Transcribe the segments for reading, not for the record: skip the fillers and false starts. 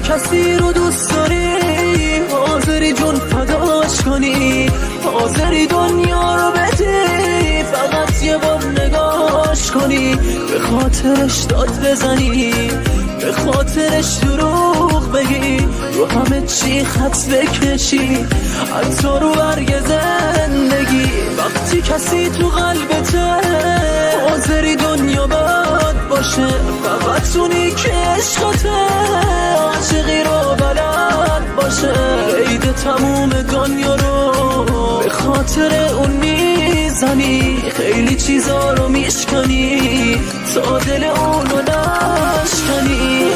کسی رو دوست داری حاضری جون فداش کنی، حاضری دنیا رو بدی فقط یه بار نگاش کنی، به خاطرش داد بزنی، به خاطرش دروغ بگی، رو همه چی خط بکشی حتی رو برگ زندگی. وقتی کسی تو قلبته حاضری دنیا بد باشه، فقط اونی که عشقته عاشقی رو بلد باشه، عید تموم دنیا رو به خاطر اون میزنی، خیلی چیزا رو میشکنی تا دل اونو نشکنی.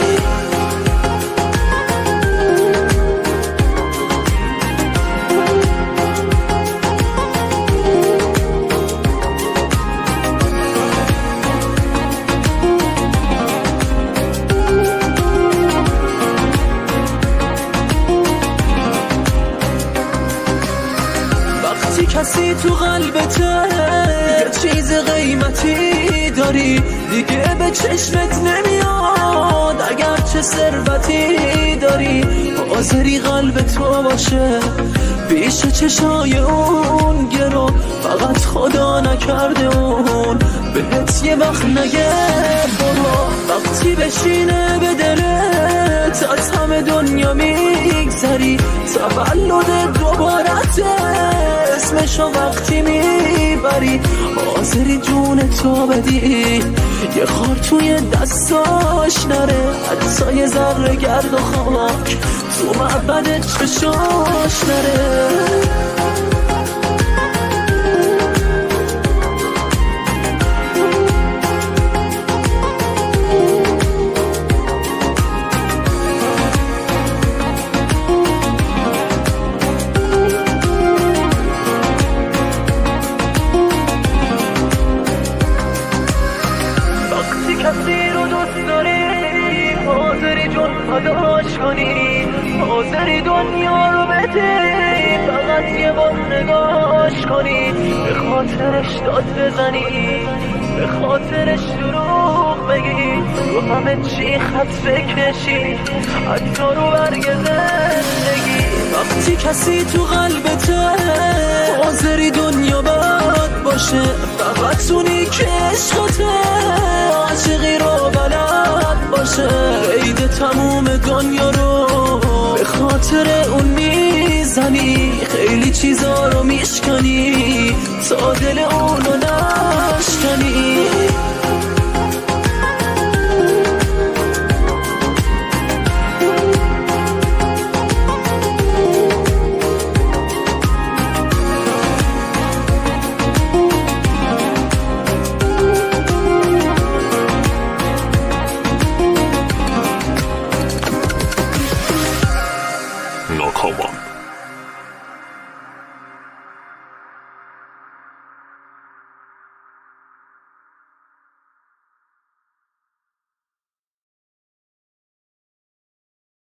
کسی تو قلبته یه چیز قیمتی داری دیگه به چشمت نمیاد، اگر چه ثروتی داری حاضری قلب تو باشه پیش چشای اون گرو، فقط خدا نکرده اون بهت یه وقت نگه برو. وقتی بشینه به دلت از همه دنیا میگذری، تولد دوبارته اسمشو وقتی میبری، حاضری جون تو بدی یه خار توی دستاش نره، حتی یه ذره گرد و خاک تو معبد چشاش نره. کسی رو دوست داری حاضری جون فداش کنی، حاضری دنیا رو بدی فقط یه بار نگاش کنی، به خاطرش داد بزنی، به خاطرش دروغ بگی، رو همه چی خط بکشی حتی رو برگ زندگی. وقتی کسی تو قلبته حاضری دنیا بد باشه، فقط اونی که عشقته عاشقی رو بلد باشه، عید تموم دنیا رو به خاطر اون میزنی، خیلی چیزا رو میشکنی تا دل اونو نشکنی. No, come on.